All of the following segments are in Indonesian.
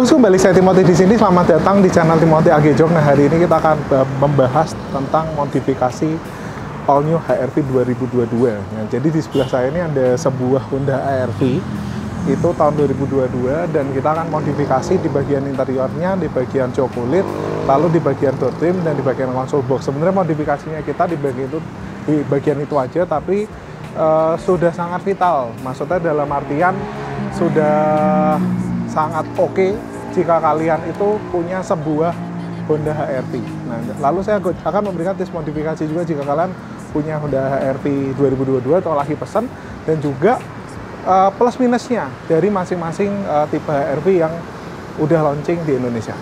Bosku, kembali saya Timothy di sini. Selamat datang di channel Timothy AG Jog. Nah, hari ini kita akan membahas tentang modifikasi all new HR-V 2022. Nah, jadi di sebelah saya ini ada sebuah Honda HR-V itu tahun 2022 dan kita akan modifikasi di bagian interiornya, di bagian jok kulit, lalu di bagian door trim dan di bagian console box. Sebenarnya modifikasinya kita di bagian itu aja, tapi sudah sangat vital. Maksudnya dalam artian sudah sangat oke jika kalian itu punya sebuah Honda HR-V. Nah, lalu saya akan memberikan tips modifikasi juga jika kalian punya Honda HR-V 2022 atau lagi pesan, dan juga plus minusnya dari masing-masing tipe HR-V yang udah launching di Indonesia.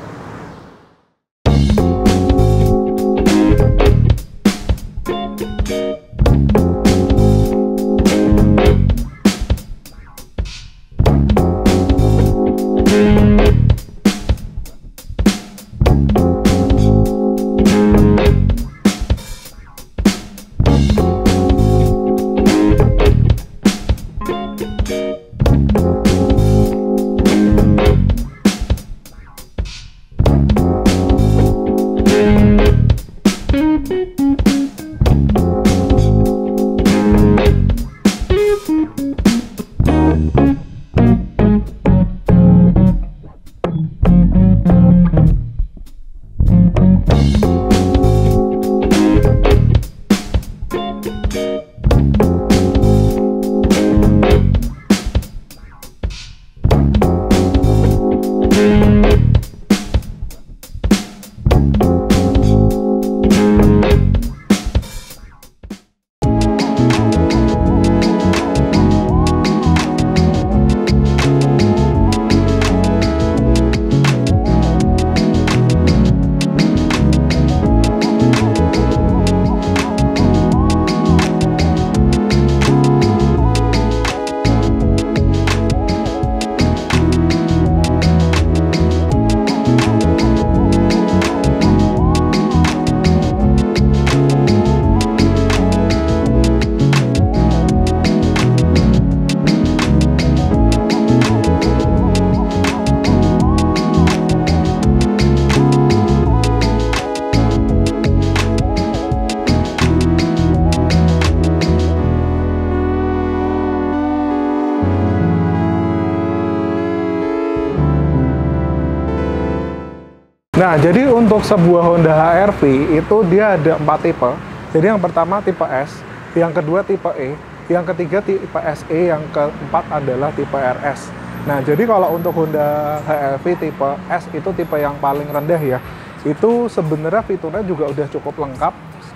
Nah, jadi untuk sebuah Honda HR-V itu dia ada 4 tipe. Jadi yang pertama tipe S, yang kedua tipe E, yang ketiga tipe SE, yang keempat adalah tipe RS. Nah, jadi kalau untuk Honda HR-V tipe S itu tipe yang paling rendah ya. Itu sebenarnya fiturnya juga udah cukup lengkap.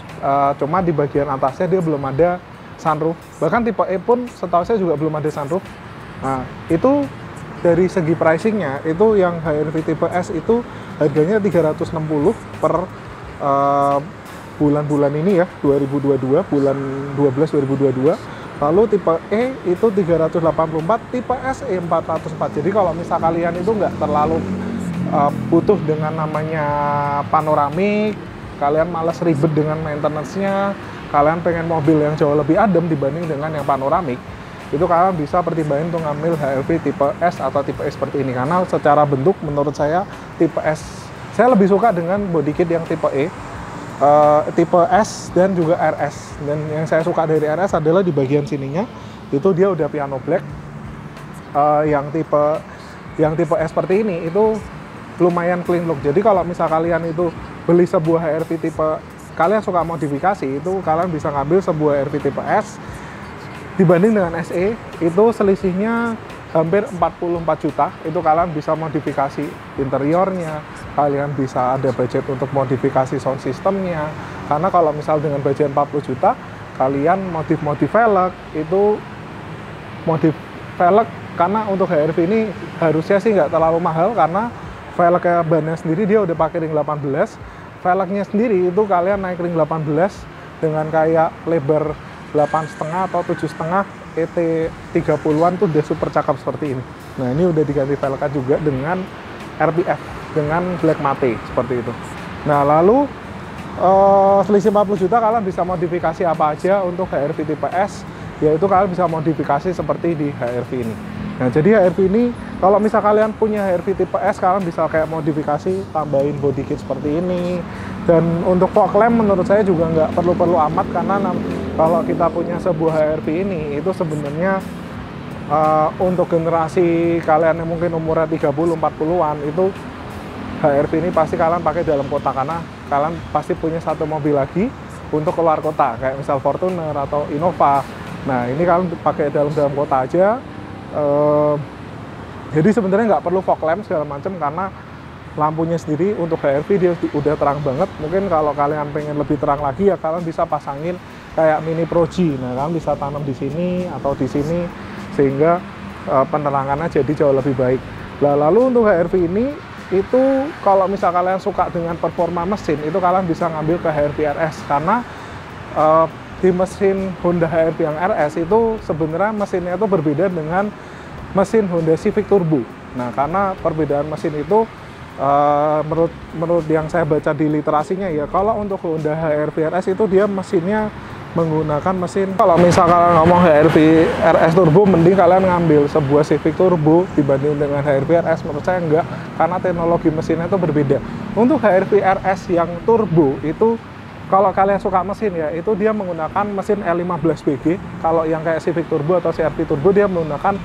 Cuma di bagian atasnya dia belum ada sunroof. Bahkan tipe E pun setahu saya juga belum ada sunroof. Nah, itu dari segi pricingnya, itu yang HR-V tipe S itu harganya 360 per bulan-bulan ini ya, 2022, bulan 12 2022. Lalu tipe E itu 384, tipe SE 404. Jadi kalau misal kalian itu nggak terlalu butuh dengan namanya panoramik, kalian malas ribet dengan maintenance-nya, kalian pengen mobil yang jauh lebih adem dibanding dengan yang panoramik, itu kalian bisa pertimbangin untuk ngambil HR-V tipe S atau tipe E seperti ini. Karena secara bentuk menurut saya tipe S, saya lebih suka dengan body kit yang tipe E, tipe S dan juga RS. Dan yang saya suka dari RS adalah di bagian sininya itu dia udah piano black. Yang tipe S seperti ini itu lumayan clean look. Jadi kalau misal kalian itu beli sebuah HR-V tipe, kalian suka modifikasi, itu kalian bisa ngambil sebuah HR-V tipe S dibanding dengan SE, itu selisihnya hampir 44 juta. Itu kalian bisa modifikasi interiornya, kalian bisa ada budget untuk modifikasi sound systemnya. Karena kalau misal dengan budget 40 juta, kalian modif velg, itu modif velg, karena untuk HR-V ini harusnya sih nggak terlalu mahal, karena velgnya bannya sendiri dia udah pakai ring 18. Velgnya sendiri itu kalian naik ring 18 dengan kayak lebar 8,5 atau 7,5 ET 30-an tuh udah super cakep seperti ini. Nah, ini udah diganti velgnya juga dengan RPF, dengan black matte seperti itu. Nah, lalu selisih 40 juta kalian bisa modifikasi apa aja untuk HR-V tipe S, yaitu kalian bisa modifikasi seperti di HR-V ini. Nah, jadi HRV ini kalau misal kalian punya HRV tipe S, kalian bisa kayak modifikasi, tambahin body kit seperti ini. Dan untuk fog lamp menurut saya juga nggak perlu-perlu amat, karena kalau kita punya sebuah HRV ini, itu sebenarnya untuk generasi kalian yang mungkin umurnya 30-40an, itu HRV ini pasti kalian pakai dalam kota, karena kalian pasti punya satu mobil lagi untuk keluar kota, kayak misal Fortuner atau Innova. Nah, ini kalian pakai dalam kota aja. Jadi sebenarnya nggak perlu fog lamp segala macam, karena lampunya sendiri untuk HRV dia udah terang banget. Mungkin kalau kalian pengen lebih terang lagi ya kalian bisa pasangin kayak mini Pro-G. Nah, kalian bisa tanam di sini atau di sini sehingga penerangannya jadi jauh lebih baik. Nah, lalu untuk HRV ini itu kalau misal kalian suka dengan performa mesin, itu kalian bisa ngambil ke HRV RS, karena di mesin Honda HRV yang RS itu sebenarnya mesinnya itu berbeda dengan mesin Honda Civic Turbo. Nah, karena perbedaan mesin itu menurut yang saya baca di literasinya ya, kalau untuk Honda HRV RS itu dia mesinnya menggunakan mesin, kalau misalkan ngomong HRV RS Turbo, mending kalian ngambil sebuah Civic Turbo dibanding dengan HRV RS. Menurut saya enggak, karena teknologi mesinnya itu berbeda. Untuk HRV RS yang Turbo itu, kalau kalian suka mesin ya, itu dia menggunakan mesin L15BG. Kalau yang kayak Civic Turbo atau CR-V Turbo dia menggunakan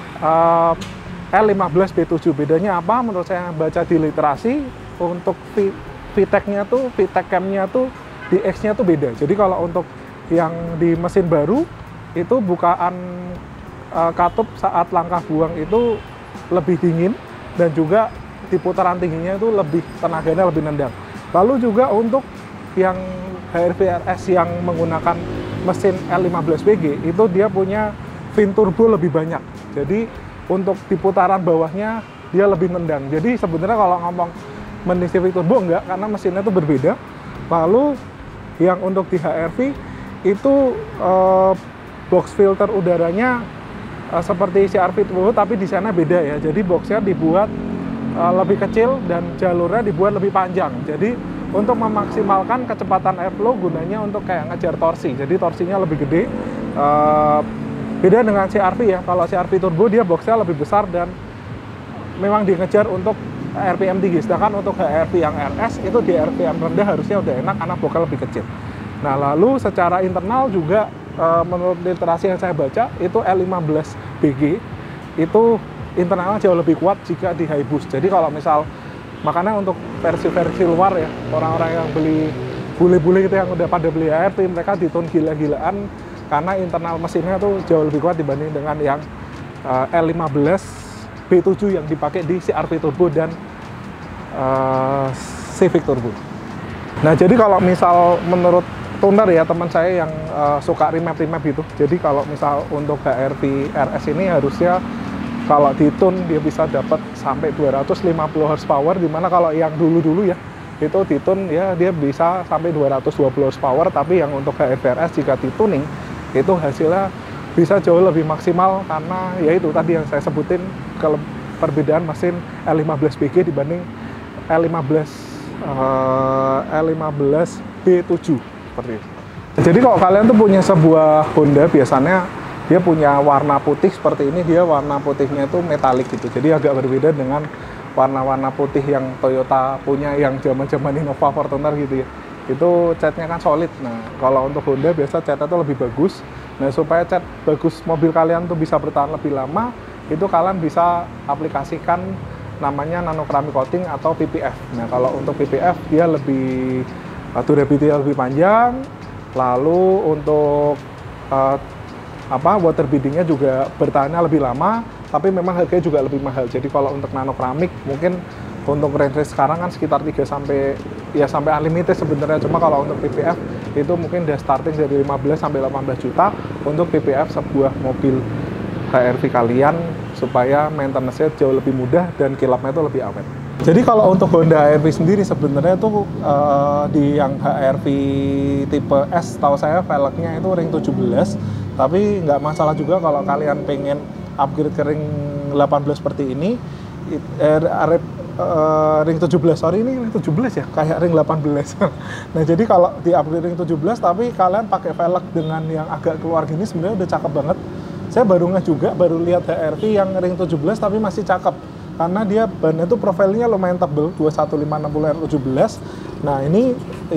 L15B7. Bedanya apa? Menurut saya baca di literasi, untuk VTEC-nya tuh, VTEC cam-nya tuh di X-nya tuh beda. Jadi kalau untuk yang di mesin baru itu bukaan katup saat langkah buang itu lebih dingin, dan juga di putaran tingginya itu lebih tenaganya lebih nendang. Lalu juga untuk yang HRV RS yang menggunakan mesin L15BG itu dia punya fin turbo lebih banyak. Jadi untuk di putaran bawahnya dia lebih nendang. Jadi sebenarnya kalau ngomong mesin Civic Turbo enggak, karena mesinnya itu berbeda. Lalu yang untuk di HRV itu box filter udaranya seperti CR-V Turbo, tapi di sana beda ya. Jadi boxnya dibuat lebih kecil dan jalurnya dibuat lebih panjang. Jadi untuk memaksimalkan kecepatan airflow, gunanya untuk kayak ngejar torsi. Jadi torsinya lebih gede. Beda dengan CR-V ya. Kalau CR-V Turbo dia boxnya lebih besar dan memang dikejar untuk RPM tinggi. Sedangkan untuk HRV yang RS itu di RPM rendah harusnya udah enak karena boxnya lebih kecil. Nah, lalu secara internal juga menurut literasi yang saya baca itu L15BG itu internalnya jauh lebih kuat jika di high boost. Jadi kalau misal, makanya untuk versi-versi luar ya, orang-orang yang beli bule-bule gitu yang udah pada beli HRV, mereka ditune gila-gilaan karena internal mesinnya tuh jauh lebih kuat dibanding dengan yang L15B7 yang dipakai di CR-V Turbo dan Civic Turbo. Nah, jadi kalau misal menurut tuner ya, teman saya yang suka remap-remap gitu, jadi kalau misal untuk HRV RS ini harusnya kalau ditune dia bisa dapat sampai 250 horsepower, dimana kalau yang dulu-dulu ya itu ditune ya dia bisa sampai 220 horsepower, tapi yang untuk HRV RS jika dituning itu hasilnya bisa jauh lebih maksimal, karena ya itu tadi yang saya sebutin, perbedaan mesin L15BG dibanding L15B7 seperti itu. Jadi kalau kalian tuh punya sebuah Honda, biasanya dia punya warna putih seperti ini, dia warna putihnya itu metalik gitu. Jadi agak berbeda dengan warna-warna putih yang Toyota punya yang zaman-zaman Innova, Fortuner gitu ya. Itu catnya kan solid. Nah, kalau untuk Honda biasa catnya tuh lebih bagus. Nah, supaya cat bagus mobil kalian tuh bisa bertahan lebih lama, itu kalian bisa aplikasikan namanya nano ceramic coating atau PPF. Nah, kalau untuk PPF dia lebih durability lebih panjang, lalu untuk water beadingnya juga bertahannya lebih lama, tapi memang harganya juga lebih mahal. Jadi kalau untuk nano keramik mungkin untuk range sekarang kan sekitar 3 sampai unlimited sebenarnya. Cuma kalau untuk PPF itu mungkin udah starting dari 15 sampai 18 juta untuk PPF sebuah mobil HRV kalian, supaya maintenance-nya jauh lebih mudah dan kilapnya itu lebih awet. Jadi kalau untuk Honda HRV sendiri sebenarnya tuh di yang HRV tipe S, tahu saya velgnya itu ring 17, tapi nggak masalah juga kalau kalian pengen upgrade ke ring 18 seperti ini. Ring 17, sorry ini ring 17 ya, kayak ring 18. Nah, jadi kalau di upgrade ring 17 tapi kalian pakai velg dengan yang agak keluar gini, sebenarnya udah cakep banget. saya baru juga baru lihat HRV yang ring 17 tapi masih cakep karena dia bannya tuh profilnya lumayan tebel 21560R17. Nah ini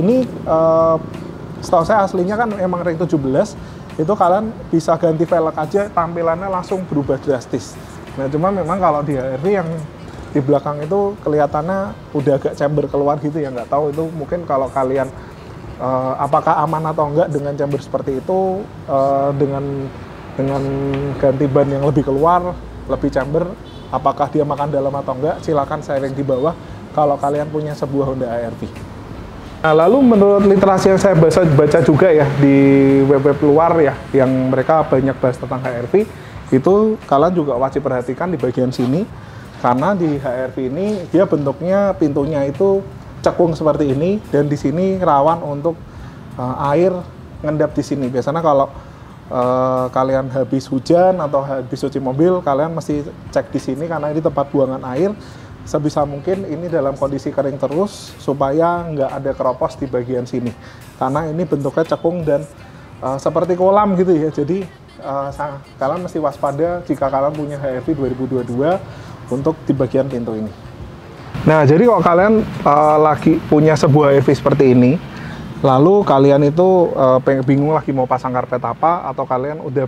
setahu saya aslinya kan emang ring 17, itu kalian bisa ganti velg aja tampilannya langsung berubah drastis. Nah cuma memang kalau di HRV yang di belakang itu kelihatannya udah agak chamber keluar gitu ya, nggak tahu itu mungkin kalau kalian apakah aman atau enggak dengan chamber seperti itu, dengan ganti ban yang lebih keluar, lebih chamber, apakah dia makan dalam atau enggak, silakan sharing di bawah kalau kalian punya sebuah Honda HRV. Nah, lalu menurut literasi yang saya baca juga ya di web-web luar ya, yang mereka banyak bahas tentang HRV, itu kalian juga wajib perhatikan di bagian sini, karena di HRV ini dia bentuknya pintunya itu cekung seperti ini, dan di sini rawan untuk air ngendap di sini. Biasanya kalau kalian habis hujan atau habis cuci mobil, kalian mesti cek di sini karena ini tempat buangan air. Sebisa mungkin ini dalam kondisi kering terus supaya nggak ada keropos di bagian sini, karena ini bentuknya cekung dan seperti kolam gitu ya. Jadi kalian mesti waspada jika kalian punya HRV 2022 untuk di bagian pintu ini. Nah jadi kalau kalian lagi punya sebuah HRV seperti ini, lalu kalian itu bingung lagi mau pasang karpet apa, atau kalian udah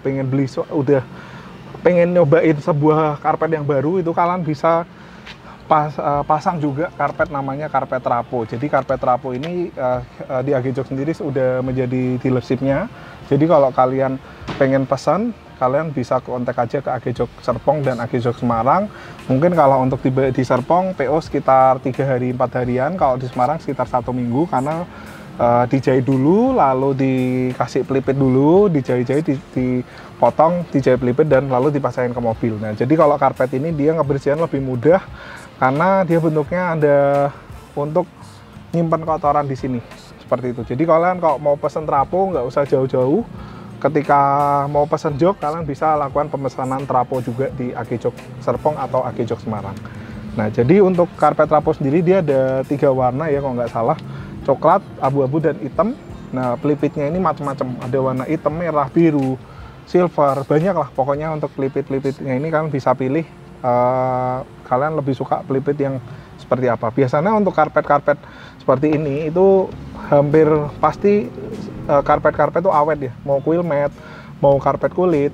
pengen nyobain sebuah karpet yang baru, itu kalian bisa pasang juga karpet namanya karpet trapo. Jadi karpet trapo ini di AG Jok sendiri sudah menjadi dealershipnya. Jadi kalau kalian pengen pesan, kalian bisa kontak aja ke AG Jok Serpong dan AG Jok Semarang. Mungkin kalau untuk di Serpong PO sekitar 3 hari 4 harian, kalau di Semarang sekitar 1 minggu, karena dijahit dulu, lalu dikasih pelipit dulu, dijahit-jahit, dipotong, dijahit pelipit, dan lalu dipasangin ke mobil. Nah jadi kalau karpet ini dia ngebersihan lebih mudah karena dia bentuknya ada untuk nyimpan kotoran di sini seperti itu. Jadi kalian kalau mau pesen trapo nggak usah jauh-jauh, ketika mau pesen jok kalian bisa lakukan pemesanan trapo juga di AG Jok Serpong atau AG Jok Semarang. Nah jadi untuk karpet trapo sendiri dia ada 3 warna ya kalau nggak salah, coklat, abu-abu, dan hitam. Nah pelipitnya ini macam-macam, ada warna hitam, merah, biru, silver, banyak lah pokoknya. Untuk pelipit-pelipitnya ini kalian bisa pilih kalian lebih suka pelipit yang seperti apa. Biasanya untuk karpet-karpet seperti ini itu hampir pasti karpet-karpet itu awet ya, mau quill mat, mau karpet kulit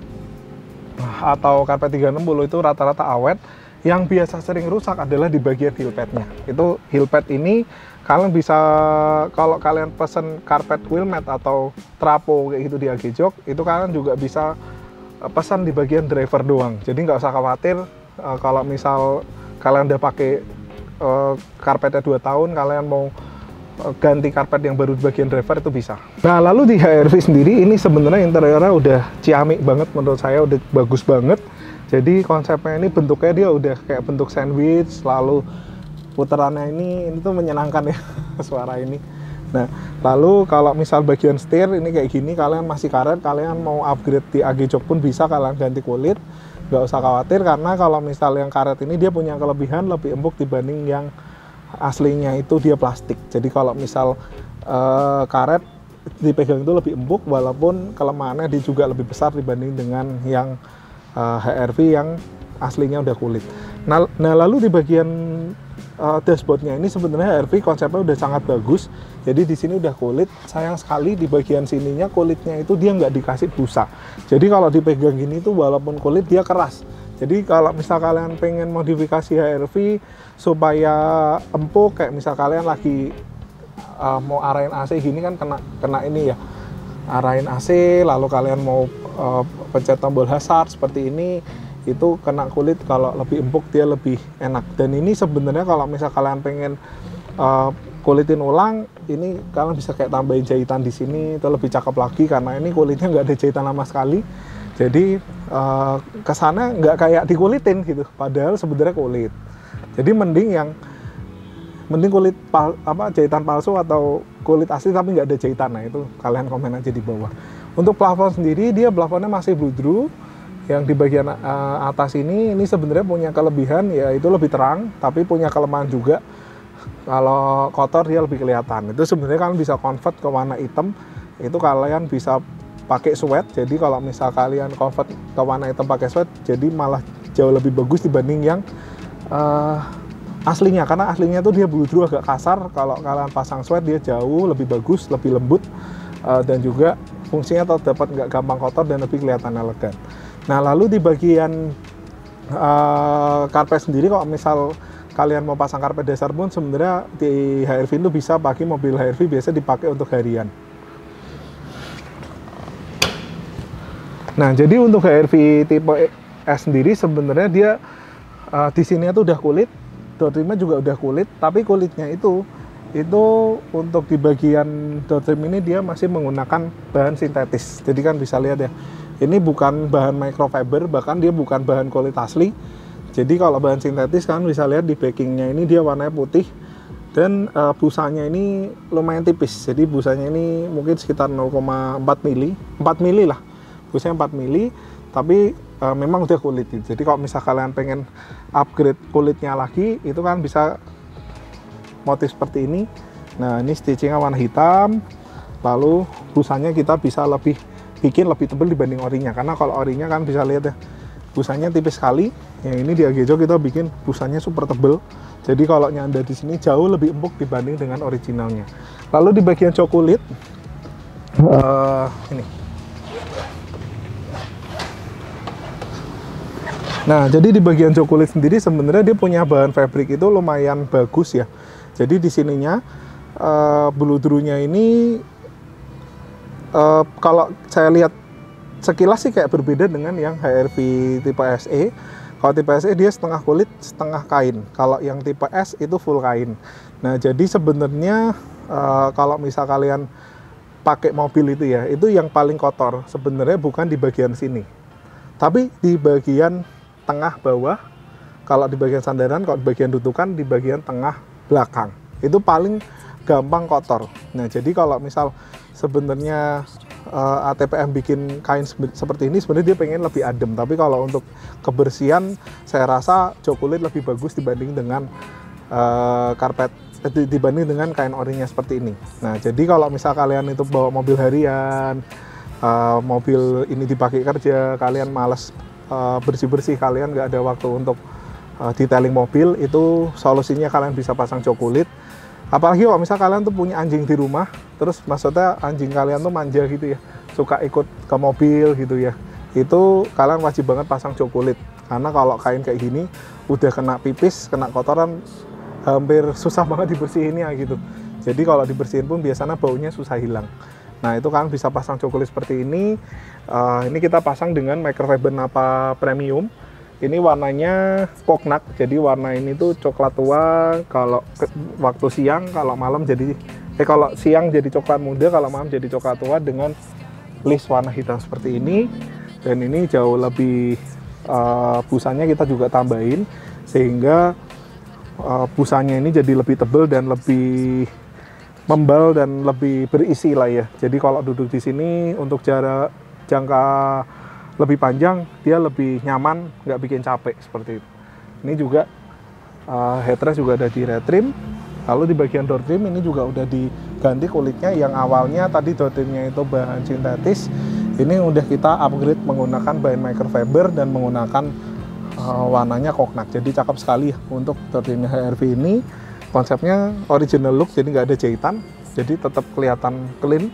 atau karpet 360 itu rata-rata awet. Yang biasa sering rusak adalah di bagian heel padnya. Itu heel pad ini kalian bisa, kalau kalian pesen karpet quill mat atau trapo kayak gitu di AG Jok, itu kalian juga bisa pesan di bagian driver doang. Jadi nggak usah khawatir kalau misal kalian udah pakai karpetnya 2 tahun, kalian mau ganti karpet yang baru di bagian driver itu bisa. Nah lalu di HRV sendiri ini sebenarnya interiornya udah ciamik banget menurut saya, udah bagus banget. Jadi konsepnya ini bentuknya dia udah kayak bentuk sandwich, lalu putarannya ini tuh menyenangkan ya suara ini. Nah lalu kalau misal bagian setir ini kayak gini, kalian masih karet, kalian mau upgrade di AG Jok pun bisa, kalian ganti kulit, nggak usah khawatir, karena kalau misal yang karet ini dia punya kelebihan lebih empuk dibanding yang aslinya itu dia plastik. Jadi kalau misal karet dipegang itu lebih empuk, walaupun kelemahannya dia juga lebih besar dibanding dengan yang HRV yang aslinya udah kulit. Nah lalu di bagian dashboardnya ini sebenarnya HRV konsepnya udah sangat bagus. Jadi di sini udah kulit, sayang sekali di bagian sininya kulitnya itu dia nggak dikasih busa. Jadi kalau dipegang gini tuh walaupun kulit dia keras. Jadi kalau misal kalian pengen modifikasi HRV supaya empuk, kayak misal kalian lagi mau arahin AC gini kan kena ini ya, arahin AC, lalu kalian mau pencet tombol hazard seperti ini, itu kena kulit, kalau lebih empuk dia lebih enak. Dan ini sebenarnya kalau misal kalian pengen kulitin ulang, ini kalian bisa kayak tambahin jahitan di sini, itu lebih cakep lagi karena ini kulitnya nggak ada jahitan sama sekali. Jadi kesannya nggak kayak dikulitin gitu, padahal sebenarnya kulit. Jadi mending kulit jahitan palsu atau kulit asli tapi nggak ada jahitan. Nah itu kalian komen aja di bawah. Untuk plafon sendiri, dia plafonnya masih bludru. Yang di bagian atas ini sebenarnya punya kelebihan, yaitu lebih terang, tapi punya kelemahan juga. Kalau kotor dia lebih kelihatan. Itu sebenarnya kalian bisa convert ke warna hitam. Itu kalian bisa pakai sweat. Jadi kalau misal kalian convert ke warna hitam pakai sweat, jadi malah jauh lebih bagus dibanding yang aslinya, karena aslinya tuh dia bludru agak kasar. Kalau kalian pasang sweat dia jauh lebih bagus, lebih lembut, dan juga fungsinya dapat nggak gampang kotor dan lebih kelihatan elegan. Nah, lalu di bagian karpet sendiri, kalau misal kalian mau pasang karpet dasar pun sebenarnya di HR-V itu bisa pakai mobil HR-V, biasa dipakai untuk harian. Nah, jadi untuk HR-V tipe S sendiri sebenarnya dia di sini tuh udah kulit, door trimnya juga udah kulit, tapi kulitnya itu untuk di bagian door trim ini dia masih menggunakan bahan sintetis. Jadi kan bisa lihat ya, ini bukan bahan microfiber, bahkan dia bukan bahan kulit asli. Jadi kalau bahan sintetis kan bisa lihat di backingnya ini dia warnanya putih, dan busanya ini lumayan tipis. Jadi busanya ini mungkin sekitar 0,4 mili, 4 mili lah, busanya 4 mili, tapi memang udah kulit. Jadi kalau misal kalian pengen upgrade kulitnya lagi, itu kan bisa motif seperti ini. Nah, ini stitchingnya warna hitam, lalu busanya kita bisa bikin lebih tebal dibanding orinya, karena kalau orinya kan bisa lihat ya, busanya tipis sekali. Yang ini di Agejo kita bikin busanya super tebal, jadi kalau nyanda di sini jauh lebih empuk dibanding dengan originalnya. Lalu di bagian jok kulit, ini. Nah, jadi di bagian jok kulit sendiri sebenarnya dia punya bahan fabric itu lumayan bagus ya. Jadi di sininya bludrunya ini kalau saya lihat sekilas sih kayak berbeda dengan yang HR-V tipe SE. Kalau tipe SE dia setengah kulit, setengah kain. Kalau yang tipe S itu full kain. Nah, jadi sebenarnya kalau misal kalian pakai mobil itu ya, itu yang paling kotor sebenarnya bukan di bagian sini, tapi di bagian tengah bawah. Kalau di bagian sandaran, kalau di bagian dudukan, di bagian tengah belakang itu paling gampang kotor. Nah, jadi kalau misal sebenarnya ATPM bikin kain seperti ini, sebenarnya dia pengen lebih adem, tapi kalau untuk kebersihan saya rasa jok kulit lebih bagus dibanding dengan karpet, dibanding dengan kain orinya seperti ini. Nah, jadi kalau misal kalian itu bawa mobil harian, mobil ini dipakai kerja, kalian males bersih-bersih, kalian nggak ada waktu untuk detailing mobil, itu solusinya kalian bisa pasang jok kulit. Apalagi kalau misal kalian tuh punya anjing di rumah, terus maksudnya anjing kalian tuh manja gitu ya, suka ikut ke mobil gitu ya, itu kalian wajib banget pasang jok kulit. Karena kalau kain kayak gini udah kena pipis, kena kotoran, hampir susah banget dibersihinnya gitu. Jadi kalau dibersihin pun biasanya baunya susah hilang. Nah, itu kan bisa pasang jok kulit seperti ini. Ini kita pasang dengan microfiber Napa Premium. Ini warnanya koknak, jadi warna ini tuh coklat tua kalau waktu siang, kalau malam jadi kalau siang jadi coklat muda, kalau malam jadi coklat tua dengan list warna hitam seperti ini. Dan ini jauh lebih busanya kita juga tambahin sehingga busanya ini jadi lebih tebal dan lebih membal dan lebih berisi lah ya. Jadi kalau duduk di sini untuk jarak jangka lebih panjang, dia lebih nyaman, nggak bikin capek seperti itu. Ini juga headrest juga ada di retrim. Lalu di bagian door trim ini juga udah diganti kulitnya. Yang awalnya tadi door trimnya itu bahan sintetis, ini udah kita upgrade menggunakan bahan microfiber dan menggunakan warnanya koknak. Jadi cakep sekali ya untuk door trimnya HR-V ini. Konsepnya original look, jadi nggak ada jahitan, jadi tetap kelihatan clean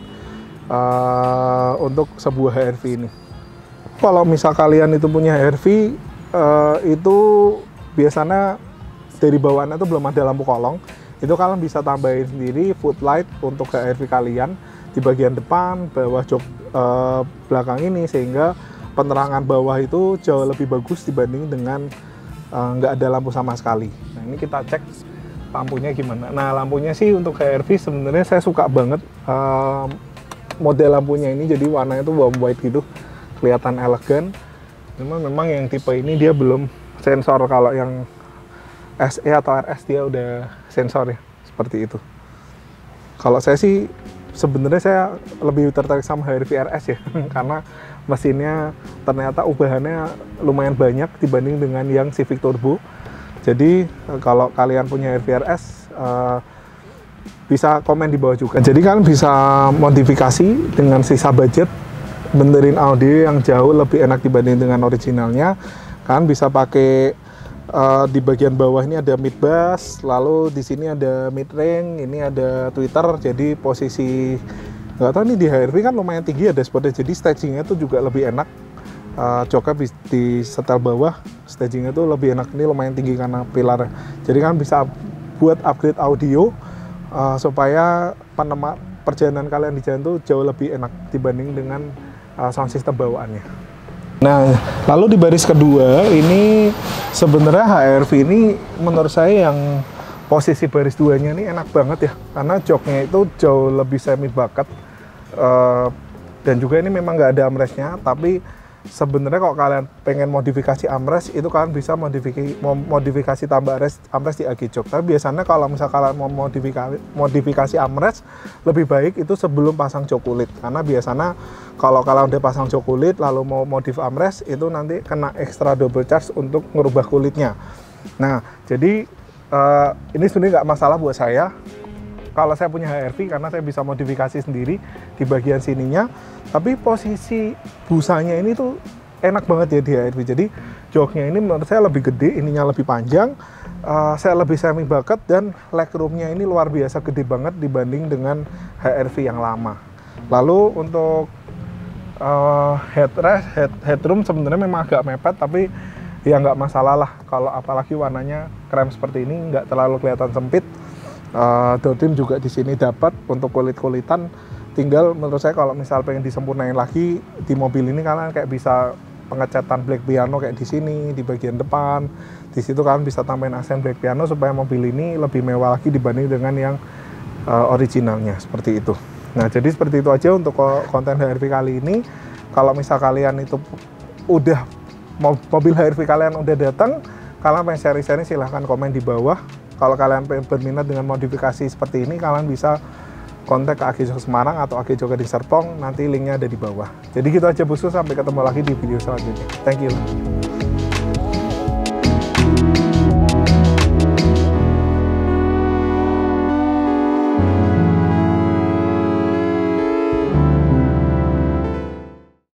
untuk sebuah HR-V ini. Kalau misal kalian itu punya HR-V, itu biasanya dari bawaannya itu belum ada lampu kolong. Itu kalian bisa tambahin sendiri footlight untuk HR-V kalian di bagian depan, bawah jok belakang ini, sehingga penerangan bawah itu jauh lebih bagus dibanding dengan nggak ada lampu sama sekali. Nah, ini kita cek lampunya gimana. Nah, lampunya sih untuk HR-V sebenarnya saya suka banget model lampunya ini, jadi warnanya tuh warm white gitu, kelihatan elegan. Memang yang tipe ini dia belum sensor, kalau yang SE atau RS dia udah sensor ya, seperti itu. Kalau saya sih sebenarnya saya lebih tertarik sama HR-V RS ya, karena mesinnya ternyata ubahannya lumayan banyak dibanding dengan yang Civic Turbo. Jadi kalau kalian punya HR-V RS, bisa komen di bawah juga. Jadi kalian bisa modifikasi dengan sisa budget benerin audio yang jauh lebih enak dibanding dengan originalnya. Kalian bisa pakai di bagian bawah ini ada mid bass, lalu di sini ada mid range, ini ada tweeter. Jadi posisi nggak tahu, ini di HRV kan lumayan tinggi ya dashboardnya, jadi stagingnya tuh juga lebih enak. Joknya di setel bawah, stagingnya tuh lebih enak. Ini lumayan tinggi karena pilar. Jadi kan bisa buat upgrade audio supaya perjalanan kalian di jalan tuh jauh lebih enak dibanding dengan sound system bawaannya. Nah, lalu di baris kedua ini sebenarnya HRV ini menurut saya yang posisi baris 2-nya ini enak banget ya, karena joknya itu jauh lebih semi bucket, dan juga ini memang nggak ada armrestnya. Tapi sebenarnya kalau kalian pengen modifikasi armrest, itu kalian bisa modifikasi tambah armrest di AG jok. Tapi biasanya kalau misal kalian mau modifikasi armrest, lebih baik itu sebelum pasang jok kulit, karena biasanya kalau kalian udah pasang jok kulit lalu mau modif armrest, itu nanti kena extra double charge untuk ngerubah kulitnya. Nah, jadi ini sebenarnya nggak masalah buat saya kalau saya punya HRV, karena saya bisa modifikasi sendiri di bagian sininya. Tapi posisi busanya ini tuh enak banget ya di HRV. Jadi joknya ini menurut saya lebih gede, ininya lebih panjang, saya lebih semi bucket, dan legroomnya ini luar biasa gede banget dibanding dengan HRV yang lama. Lalu untuk headroom sebenarnya memang agak mepet, tapi ya nggak masalah lah, kalau apalagi warnanya krem seperti ini, nggak terlalu kelihatan sempit. Door trim juga di sini dapat untuk kulit-kulitan. Tinggal menurut saya kalau misal pengen disempurnain lagi di mobil ini, kalian kayak bisa pengecatan black piano kayak di sini di bagian depan. Di situ kalian bisa tambahin aksen black piano supaya mobil ini lebih mewah lagi dibanding dengan yang originalnya, seperti itu. Nah, jadi seperti itu aja untuk konten HRV kali ini. Kalau misal kalian itu udah mobil HRV kalian udah datang, kalian pengen sharing-sharing, silahkan komen di bawah. Kalau kalian berminat dengan modifikasi seperti ini, kalian bisa kontak ke AG Jok Semarang atau AG Jok Gading Serpong, nanti linknya ada di bawah. Jadi gitu aja bosku, sampai ketemu lagi di video selanjutnya. Thank you.